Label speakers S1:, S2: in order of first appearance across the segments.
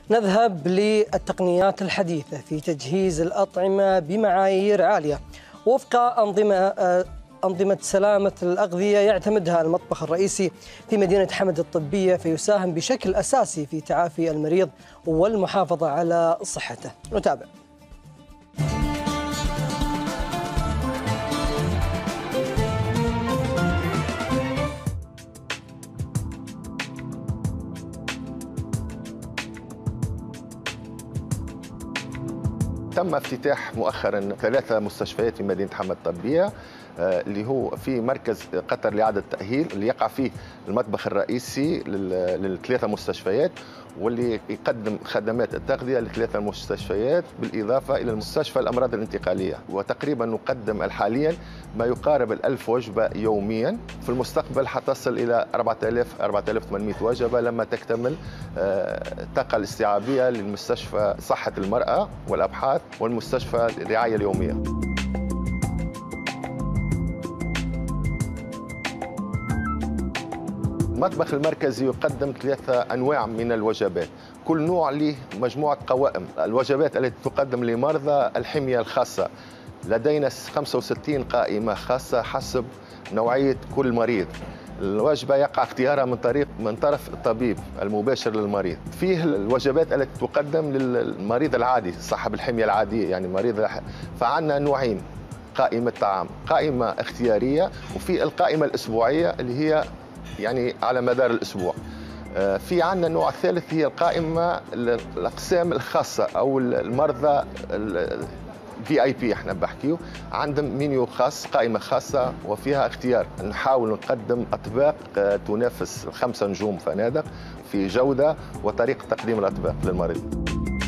S1: نذهب للتقنيات الحديثة في تجهيز الأطعمة بمعايير عالية وفق أنظمة سلامة الأغذية يعتمدها المطبخ الرئيسي في مدينة حمد الطبية، فيساهم بشكل أساسي في تعافي المريض والمحافظة على صحته. نتابع.
S2: تم افتتاح مؤخرا 3 مستشفيات في مدينة حمد الطبية، اللي هو في مركز قطر لإعادة التأهيل اللي يقع فيه المطبخ الرئيسي لل3 مستشفيات، واللي يقدم خدمات التغذية ل3 مستشفيات بالإضافة إلى المستشفى الأمراض الانتقالية. وتقريبا نقدم حاليا ما يقارب 1000 وجبة يوميا. في المستقبل حتصل إلى 4800 وجبة لما تكتمل الطاقة الاستيعابية للمستشفى صحة المرأة والأبحاث والمستشفى الرعاية اليومية. المطبخ المركزي يقدم 3 أنواع من الوجبات، كل نوع له مجموعة قوائم. الوجبات التي تقدم لمرضى الحمية الخاصة لدينا 65 قائمة خاصة حسب نوعية كل مريض. الوجبة يقع اختيارها من طرف الطبيب المباشر للمريض. فيه الوجبات التي تقدم للمريض العادي صاحب الحمية العادية، يعني مريض. فعندنا نوعين قائمة طعام، قائمة اختيارية وفي القائمة الأسبوعية اللي هي يعني على مدار الأسبوع. في عندنا النوع الثالث هي القائمة الأقسام الخاصة أو المرضى VIP احنا بحكيه، عندهم منيو خاص، قائمة خاصة وفيها اختيار. نحاول نقدم أطباق تنافس 5 نجوم فنادق في جودة وطريقة تقديم الأطباق للمريض.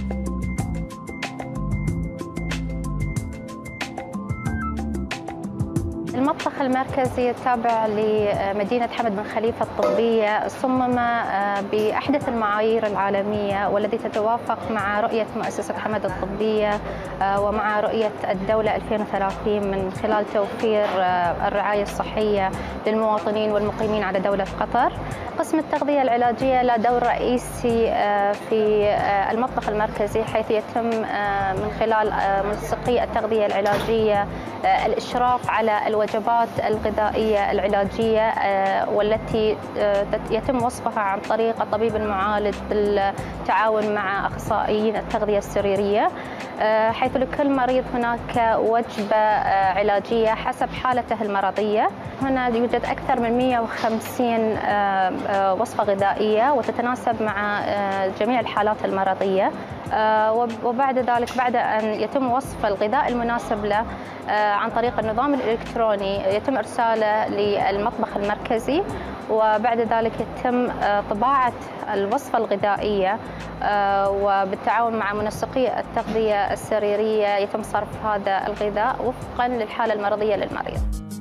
S3: المطبخ المركزي التابع لمدينة حمد بن خليفة الطبية صمم بأحدث المعايير العالمية والتي تتوافق مع رؤية مؤسسة حمد الطبية ومع رؤية الدولة 2030 من خلال توفير الرعاية الصحية للمواطنين والمقيمين على دولة قطر. قسم التغذية العلاجية له دور رئيسي في المطبخ المركزي، حيث يتم من خلال منسقي التغذية العلاجية الإشراف على الوجبات الغذائية العلاجية والتي يتم وصفها عن طريق الطبيب المعالج بالتعاون مع أخصائيين التغذية السريرية، حيث لكل مريض هناك وجبة علاجية حسب حالته المرضية. هنا يوجد أكثر من 150 وصفة غذائية وتتناسب مع جميع الحالات المرضية. وبعد ذلك بعد أن يتم وصف الغذاء المناسب له عن طريق النظام الإلكتروني يتم إرساله للمطبخ المركزي، وبعد ذلك يتم طباعة الوصفة الغذائية وبالتعاون مع منسقي التغذية السريرية يتم صرف هذا الغذاء وفقا للحالة المرضية للمريض.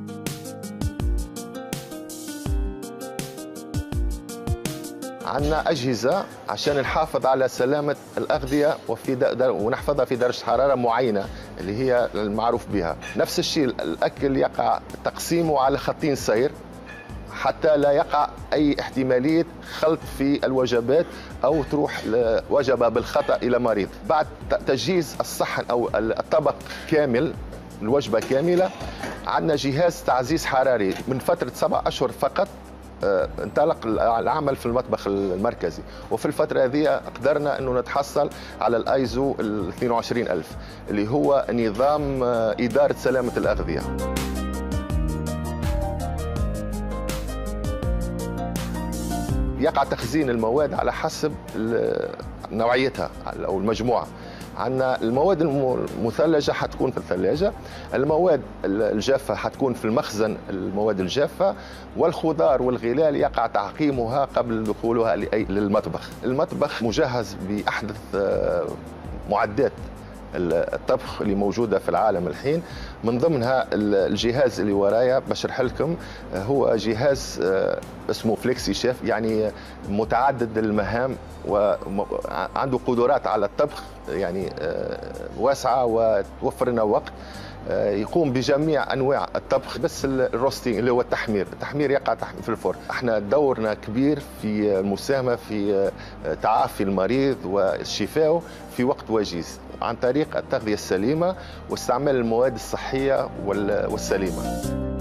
S2: عندنا أجهزة عشان نحافظ على سلامة الأغذية ونحفظها في درجة حرارة معينة اللي هي المعروف بها. نفس الشيء الأكل يقع تقسيمه على خطين سير حتى لا يقع أي احتمالية خلط في الوجبات أو تروح وجبة بالخطأ إلى مريض. بعد تجهيز الصحن أو الطبق كامل، الوجبة كاملة، عندنا جهاز تعزيز حراري. من فترة 7 أشهر فقط انطلق العمل في المطبخ المركزي، وفي الفترة هذه قدرنا أنه نتحصل على الآيزو 22000 اللي هو نظام إدارة سلامة الأغذية. يقع تخزين المواد على حسب نوعيتها أو المجموعة. عندنا المواد المثلجة حتكون في الثلاجة، المواد الجافة حتكون في المخزن المواد الجافة، والخضار والغلال يقع تعقيمها قبل دخولها للمطبخ. المطبخ مجهز بأحدث معدات الطبخ اللي موجودة في العالم الحين، من ضمنها الجهاز اللي ورايا بشرح لكم، هو جهاز اسمه فليكسي شيف، يعني متعدد المهام وعنده قدرات على الطبخ يعني واسعة وتوفر لنا وقت. يقوم بجميع انواع الطبخ، بس الروستينج اللي هو التحمير يقع في الفرن. احنا دورنا كبير في المساهمه في تعافي المريض وشفائه في وقت وجيز عن طريق التغذيه السليمه واستعمال المواد الصحيه والسليمه.